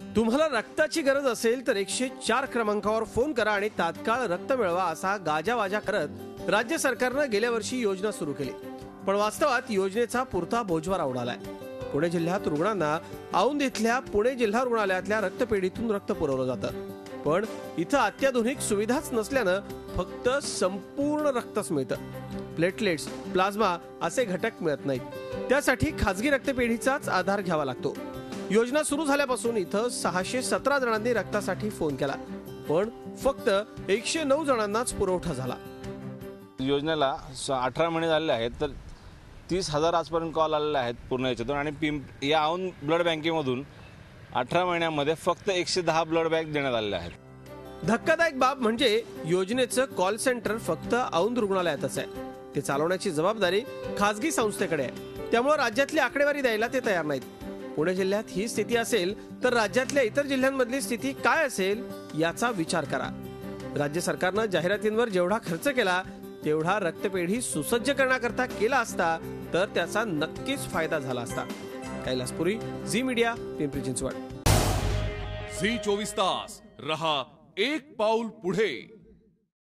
तुम्हाला रक्ताची गरज असेल तर 104 क्रमांकावर फोन करा आणि तात्काळ रक्त मिळवा असा गाजावाजा करत राज्य सरकारनं गेल्या वर्षी योजना सुरू केली। पण वास्तवात योजनेचा पुरता बोजवारा उडालाय। पुणे जिल्ह्यात रुग्णांना औंध इथल्या पुणे जिल्हा रुग्णालयातल्या रक्तपेढीतून रक्त पुरवलं जातं, पण इथं अत्याधुनिक सुविधाच नसल्यानं फक्त संपूर्ण रक्तच मिळतं। प्लेटलेट्स, प्लाझ्मा असे घटक मिळत नाहीत। त्यासाठी खासगी रक्तपेढीचाच आधार घ्यावा लागतो। योजना सुरू झाल्यापासून इथं 617 जणांनी रक्तासाठी फोन केला, पण फक्त 109 जणांनाच पुरवठा झाला। योजनेला 18 महिने झाले आहेत, तर 30,000 आजपर्यंत कॉल आलेले आहेत पूर्ण याच्यातून। आणि या औंध ब्लड बँकेमधून 18 महिन्यामध्ये फक्त 110 ब्लड बँक देण्यात आलेले आहेत। धक्कादायक बाब म्हणजे योजनेचं कॉल सेंटर फक्त औंध रुग्णालयातच आहे। ते चालवण्याची जबाबदारी खासगी संस्थेकडे आहे, त्यामुळे राज्यातली आकडेवारी द्यायला ते तयार नाहीत। पुणे जिल्ह्यात ही स्थिती असेल तर राज्यातल्या इतर जिल्ह्यांमधली स्थिती काय असेल याचा विचार करा। राज्य सरकारनं जाहिरातींवर जेवढा खर्च केला तेवढा रक्तपेढी सुसज्ज करण्याकरता केला असता तर त्याचा नक्कीच फायदा झाला असता। कैलासपुरी, झी मीडिया, पिंपरी चिंचवड। झी 24 तास रहा एक पाऊल पुढे।